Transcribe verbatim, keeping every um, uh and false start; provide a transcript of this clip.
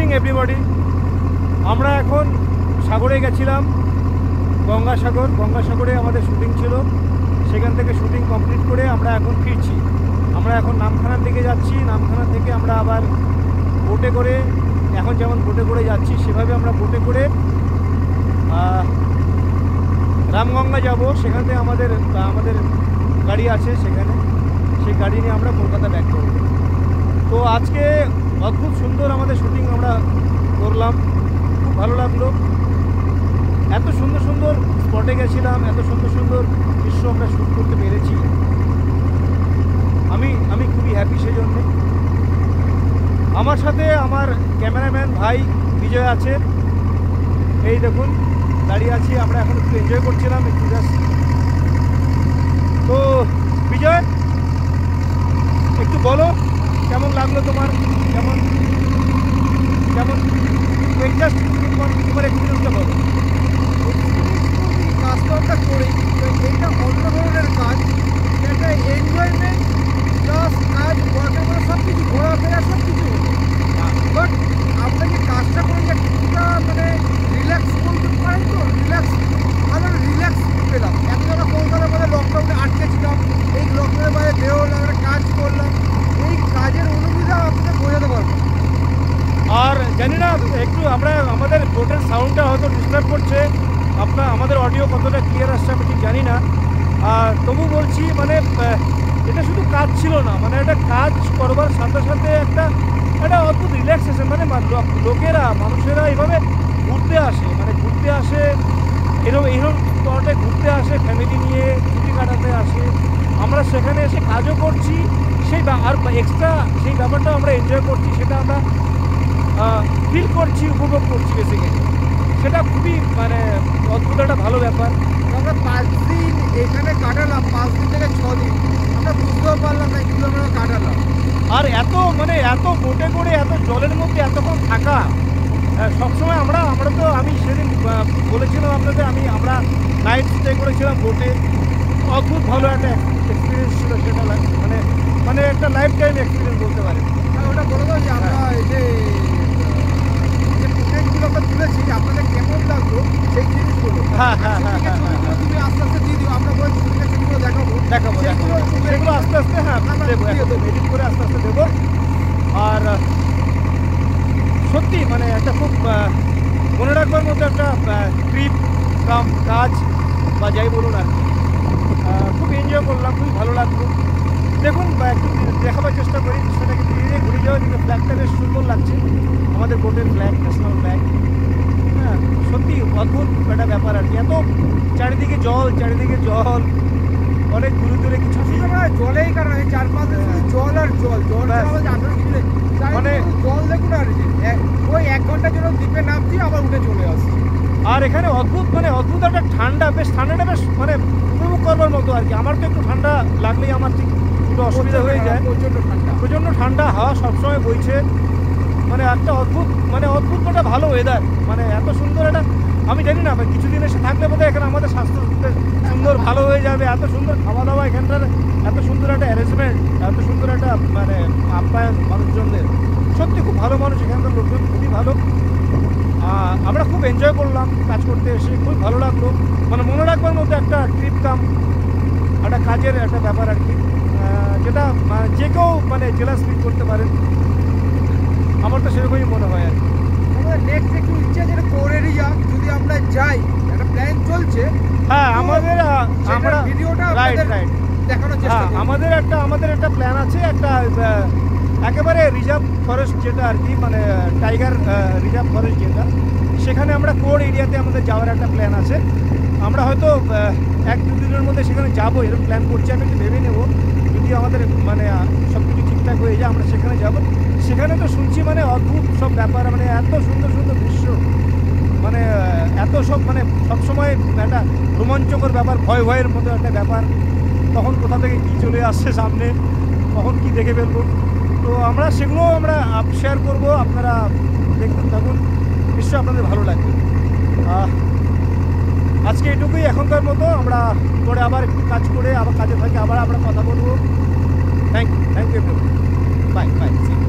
Everybody, আমরা এখন সাগরে গেছিলাম, গঙ্গাসাগর। গঙ্গাসাগরে আমাদের শুটিং ছিল, সেখান থেকে শুটিং কমপ্লিট করে আমরা এখন ফিরছি। আমরা এখন নামখানার দিকে যাচ্ছি। নামখানা থেকে আমরা আবার বোটে করে, এখন যেমন বোটে করে যাচ্ছি সেভাবে আমরা বোটে করে রামগঙ্গা যাব। সেখান থেকে আমাদের আমাদের গাড়ি আছে, সেখানে সেই গাড়ি নিয়ে আমরা কলকাতা ব্যাক করব। তো আজকে অদ্ভুত সুন্দর আমাদের শুটিং আমরা করলাম, খুব ভালো লাগলো। এত সুন্দর সুন্দর স্পটে গেছিলাম, এত সুন্দর সুন্দর দৃশ্য আমরা শ্যুট করতে পেরেছি। আমি আমি খুবই হ্যাপি সেজন্য। আমার সাথে আমার ক্যামেরাম্যান ভাই বিজয় আছে, এই দেখুন দাঁড়িয়ে আছি। আমরা এখন একটু এনজয় করছিলাম, একটু জাস্ট। তো বিজয়, একটু বলো কেমন লাগলো তোমার, কেমন কেমন জাস্ট তোমার তোমার এক্সপিরিয়েন্সটা বলো। কাজটা করি, এইটা অন্য ধরনের কাজ, একটা এনজয়মেন্ট প্লাস কাজ, ওয়ার্কের মধ্যে সব কিছু ঘোরাফেরা সব কিছু। বাট আমরা যে কাজটা করি একটা মানে রিল্যাক্স বলতে পারি, তো রিল্যাক্স ভালো রিল্যাক্স পেলাম। এত যারা কলকাতার মধ্যে লকডাউনে আটকে ছিলাম, এই লকডাউনের বাইরে বেরোলাম, একটা কাজ করলাম, এই কাজের অনুভূতিটা আপনাকে বোঝাতে পারবো। আর জানি না একটু আমরা আমাদের বোটের সাউন্ডটা হয়তো ডিস্টার্ব করছে, আপনার আমাদের অডিও কতটা ক্লিয়ার আসছে আমি ঠিক জানি না। আর তবু বলছি মানে এটা শুধু কাজ ছিল না, মানে একটা কাজ করবার সাথে সাথে একটা একটা অদ্ভুত রিল্যাক্সেশন। মানে লোকেরা মানুষেরা এইভাবে ঘুরতে আসে, মানে ঘুরতে আসে এরকম এইরকম স্পটে ঘুরতে আসে, ফ্যামিলি নিয়ে ছুটি কাটাতে আসে। আমরা সেখানে এসে কাজও করছি, সেই আর এক্সট্রা সেই ব্যাপারটা আমরা এনজয় করছি, সেটা আমরা ফিল করছি, উপভোগ করছি বেসিক্যালি। সেটা খুবই মানে অদ্ভুত একটা ভালো ব্যাপার। আমরা পাঁচ দিন এখানে কাটালাম, পাঁচ দিন থেকে ছ দিন আমরা বুঝতেও পারলাম না কীভাবে আমরা কাটালাম। আর এত মানে এত বোটে করে এত জলের মধ্যে এতক্ষণ থাকা, সবসময় আমরা আমরা তো আমি সেদিন বলেছিলাম আপনাদের, আমি আমরা নাইট স্টে করেছিলাম বোটে। অদ্ভুত ভালো একটা এক্সপিরিয়েন্স ছিল সেটা, মানে মানে একটা লাইফ টাইম এক্সপিরিয়েন্স বলতে পারি। ওটা বলে দাও যে আমরা এই যে ফুটেজগুলো আমরা তুলেছি আপনাদের কেমন লাগলো সেই জিনিসগুলো। হ্যাঁ হ্যাঁ হ্যাঁ হ্যাঁ হ্যাঁ তুমি আস্তে আস্তে দিয়ে দিও, আমরা বলে ছবিগুলো দেখাবো দেখাবো দেখাবো সেগুলো আস্তে আস্তে হ্যাঁ দেবো, এডিট করে আস্তে আস্তে দেবো। আর সত্যি মানে একটা খুব মনে রাখবার মতো একটা ট্রিপ কাম কাজ বা যাই বলুন আর কি, খুব এনজয় করলাম, খুবই ভালো লাগলো। দেখুন একটু দেখাবার চেষ্টা করি দৃশ্যটাকে, ধীরে ধীরে ঘুরে যাওয়ার দিকে ফ্ল্যাগটা বেশ সুন্দর লাগছে, আমাদের বোটের ফ্ল্যাগ, ন্যাশনাল ফ্ল্যাগ। হ্যাঁ সত্যি অদ্ভুত একটা ব্যাপার আর কি। এত চারিদিকে জল, চারিদিকে জল, অনেক দূরে দূরে কিছু জলেই কারণ চার পাঁচ জল আর জল জল মানে জল দেখুন। আর ওই এক ঘন্টার জন্য দ্বীপে নামছি, আবার উঠে চলে আসছি। আর এখানে অদ্ভুত মানে অদ্ভুত একটা ঠান্ডা, বেশ ঠান্ডাটা বেশ মানে উপভোগ করবার মতো আর কি। আমার তো একটু ঠান্ডা লাগলেই আমার ঠিক একটু অসুবিধা হয়ে যায়, প্রচণ্ড ঠান্ডা প্রচণ্ড ঠান্ডা, হাওয়া সবসময় বইছে, মানে একটা অদ্ভুত মানে অদ্ভুত একটা ভালো ওয়েদার, মানে এত সুন্দর একটা, আমি জানি না কিছুদিন এসে থাকলে বোধহয় এখানে আমাদের স্বাস্থ্য সুন্দর ভালো হয়ে যাবে। এত সুন্দর খাওয়া দাওয়া এখানটার, এত সুন্দর একটা অ্যারেঞ্জমেন্ট, এত সুন্দর একটা মানে আপ্যায়ন মানুষজনদের, সত্যি খুব ভালো মানুষ এখানকার লোকজন, খুবই ভালো। আমরা খুব এনজয় করলাম কাজ করতে এসে, খুব ভালো লাগলো। মানে মনে রাখবার মধ্যে একটা ট্রিপ কাম একটা কাজের একটা ব্যাপার আর কি, যেটা যে কেউ মানে জেলাস ফিল করতে পারেন, আমার তো সেরকমই মনে হয় আর কি। আমাদের নেক্সট একটু ইচ্ছা যেটা কোরেরই যাক, যদি আমরা যাই, একটা প্ল্যান চলছে। হ্যাঁ আমাদের আমরা ভিডিওটা রাইট রাইট দেখানোর চেষ্টা করব। আমাদের একটা আমাদের একটা প্ল্যান আছে, একটা একেবারে রিজার্ভ ফরেস্ট যেটা আর কি, মানে টাইগার রিজার্ভ ফরেস্ট যেটা, সেখানে আমরা কোর এরিয়াতে আমাদের যাওয়ার একটা প্ল্যান আছে। আমরা হয়তো এক দু দিনের মধ্যে সেখানে যাবো, এরকম প্ল্যান করছি। আমি একটু ভেবে নেবো, যদি আমাদের মানে সব কিছু ঠিকঠাক হয়ে যায় আমরা সেখানে যাব। সেখানে তো শুনছি মানে অদ্ভুত সব ব্যাপার, মানে এত সুন্দর সুন্দর দৃশ্য, মানে এত সব মানে সবসময় একটা রোমাঞ্চকর ব্যাপার, ভয় ভয়ের মতো একটা ব্যাপার। তখন কোথা থেকে কী চলে আসছে সামনে, কখন কী দেখে ফেলবো। তো আমরা সেগুলো আমরা শেয়ার করব, আপনারা দেখতে থাকুন, নিশ্চয়ই আপনাদের ভালো লাগবে। আজকে এটুকুই এখনকার মতো, আমরা পরে আবার একটু কাজ করে আবার কাজে থাকে আবার আমরা কথা বলবো। Thank you thank you bye by.